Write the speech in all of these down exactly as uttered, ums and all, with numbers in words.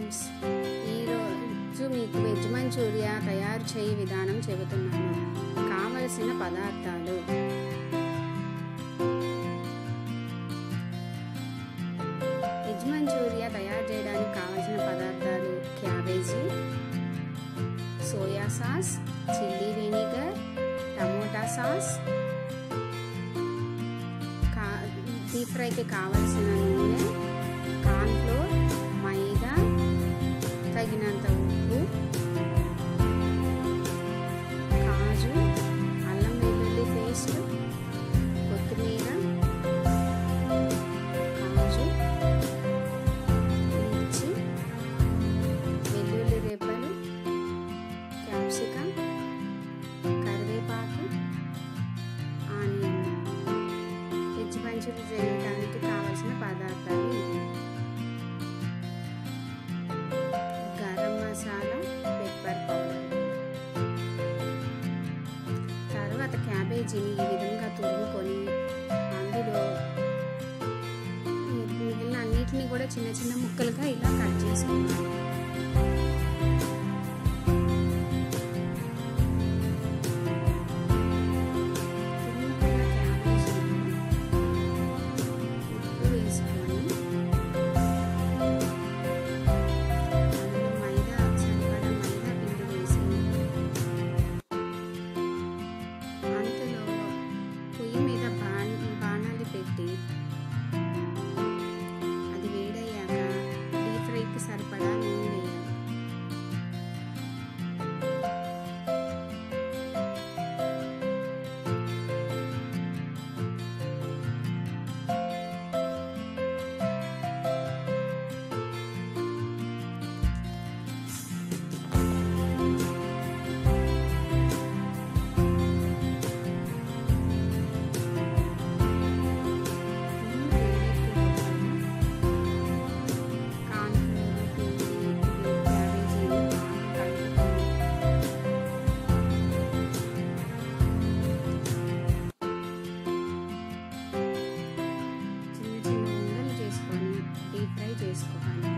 Friends, ఈరోజు మీకు veg Manchuria తయారు చేయ విధానం చెబుతున్నాను. కావలసిన పదార్థాలు: వెజ్ మంచూరియా తయారు చేయడానికి కావలసిన పదార్థాలు cabbage, soya sauce, chilli vinegar, tomato sauce, కా డీప్ ఫ్రైకి కావలసిన నూనె, కార్న్ఫ్లోర్, మైదా, తగినంత ఉప్పు, కాజు, అల్లం వెల్లుల్లి పేస్ట్, కొత్తిమీర, కాజు, మిర్చి, వెల్లుల్లి రెబ్బలు, క్యాప్సికమ్, కరివేపాకు, ఆనియన్. వెజ్ మంచూరియా చేయడానికి కావలసిన పదార్థాలు ఇవి: గరం మసాలా, పెప్పర్ పౌడర్. తర్వాత క్యాబేజీని ఈ విధంగా తురుముకొని అందులో మిగిలిన అన్నిటిని కూడా చిన్న చిన్న ముక్కలుగా ఇలా కట్ చేసుకోవాలి. అది వేడయ్యాక డీప్ ఫ్రైకి సరిపడా నూనె వేయాలి. చేసుకోవాలి.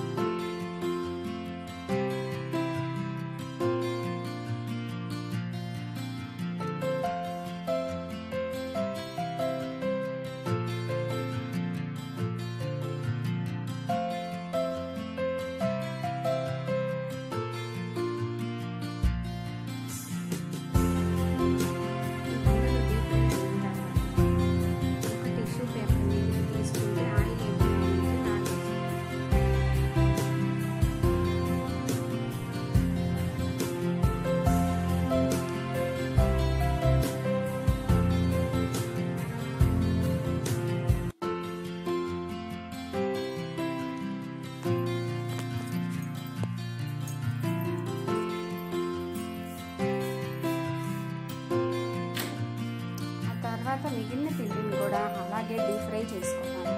తర్వాత మిగిలిన పిండిని కూడా అలాగే డీప్ ఫ్రై చేసుకోవాలి.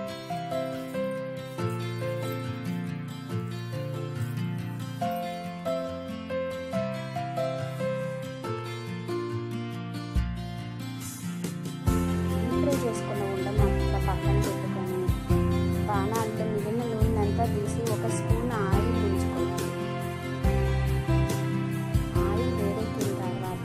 డీప్ ఫ్రై చేసుకున్న ఉండను అంతా పక్కన పెట్టుకొని బాణాల్లో మిగిలిన నూనె అంతా తీసి ఒక స్పూన్ ఆయిల్ వేసుకోవాలి. ఆయిల్ వేడెక్కిన తర్వాత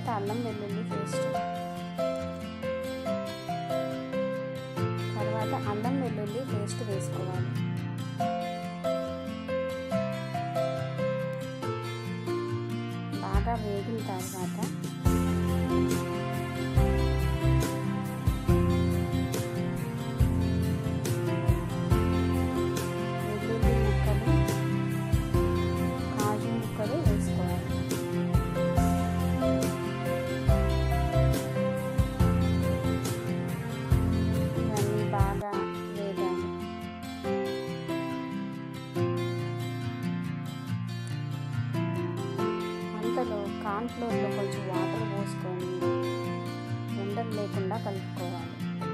తర్వాత అల్లం వెల్లుల్లి పేస్ట్, తర్వాత అల్లం వెల్లుల్లి పేస్ట్ వేసుకోవాలి. బాగా వేగిన తర్వాత వెల్లుల్లి ముక్కలు, కాజు ముక్కలు వేసుకోవాలి. ఇవన్నీ బాగా వేగాలి. అంతలో కార్న్ఫ్లోర్లో కొంచెం వాటర్ పోసుకొని ఉండలు లేకుండా కలుపుకోవాలి.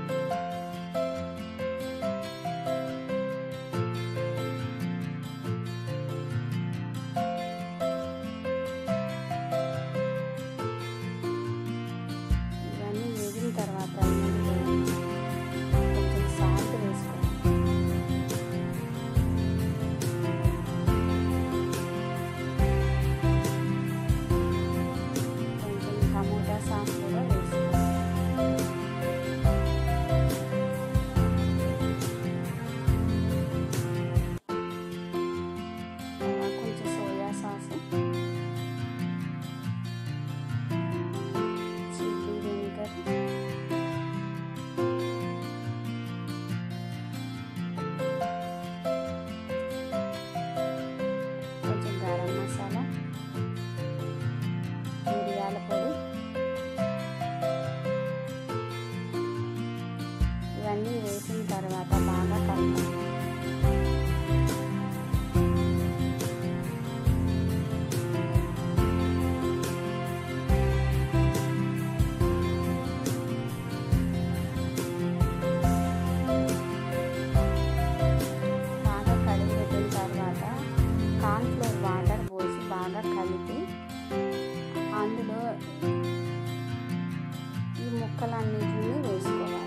ఇవన్నీ వేగిన తర్వాత ఇందులో కొంచెం సాల్ట్ వేసుకోవాలి. కొంచెం టమోటా సాస్ కూడా వేసుకోవాలి. తర్వాత కొంచెం సోయా సాస్, చిల్లీ వెనిగర్, కొంచెం గరం మసాలా, మిరియాల పొడి, ఇవన్నీ వేసిన తర్వాత బాగా కలపాలి. బాగా కలిపి పెట్టిన తర్వాత కార్న్ఫ్లోర్ వాటర్ పోసి బాగా కలిపి అందులో ఈ ముక్కలన్నిటిని వేసుకోవాలి.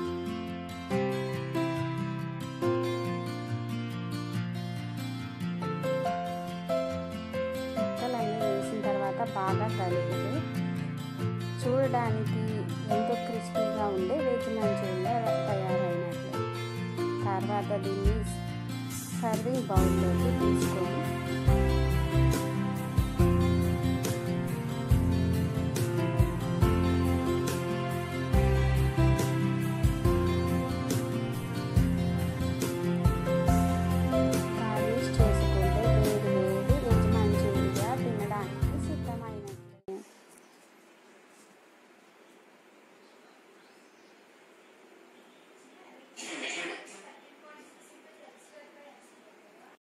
ముక్కలన్నీ వేసిన తర్వాత బాగా కలిపితే చూడడానికి ఎంతో క్రిస్పీగా ఉండే వెజ్ మంచూరియా తయారైనట్లు. తర్వాత దీన్ని సర్వింగ్ బౌల్లోకి తీసుకొని